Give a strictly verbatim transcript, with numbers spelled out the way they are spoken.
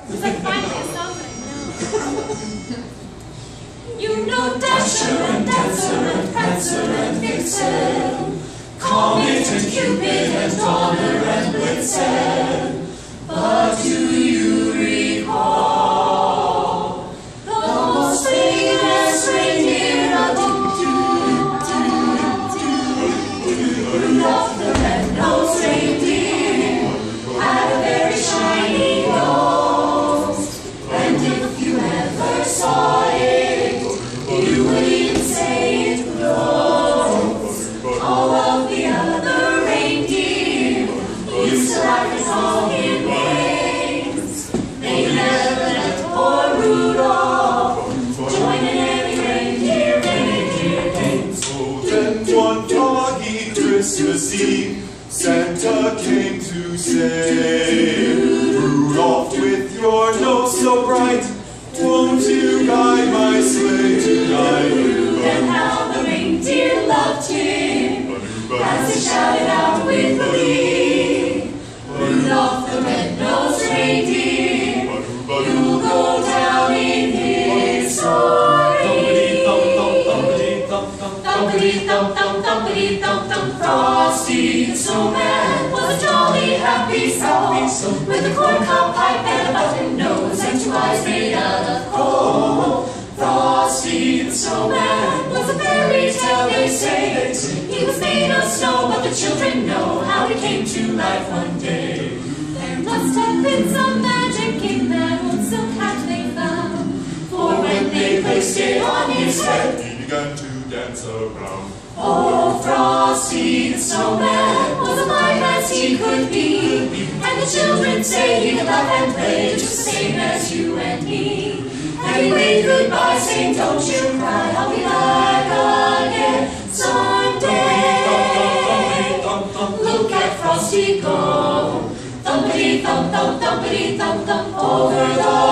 It's like finally a song that I know. You know Dasher and Dancer and Prancer and Vixen, Comet and Cupid and Donner and Blitzen. But do you recall the most famous reindeer of Rudolph the red-nosed reindeer had a very shiny nose, and if you ever saw it, you would even say it glows. All of the other reindeer used to laugh and call him names. They never let poor Rudolph join in any reindeer, reindeer games. So then one foggy Christmas Eve, Santa came to say, Rudolph, with your nose so bright, won't you guide my sleigh tonight? And how the reindeer loved him as he shouted out with glee, Rudolph the red-nosed reindeer, you'll go down in history. Thumpity-thump-thump-thumpity-thump-thump, Frosty the Snowman was a jolly happy soul, with a corncob pipe and a button nose and two eyes made out of coal. Frosty the Snowman was a fairy tale, they say. He was made of snow, but the children know how he came to life one day. There must have been some magic in that old silk hat they found, for when they placed it on his head, He began to dance around. oh, Frosty the Snowman was as light as he could be, and the children say he could laugh and play just the same as you and me. And he waved goodbye, saying, don't you cry, I'll be back again someday. Look at Frosty go, thumpity thump thump, thumpity thump thump, over the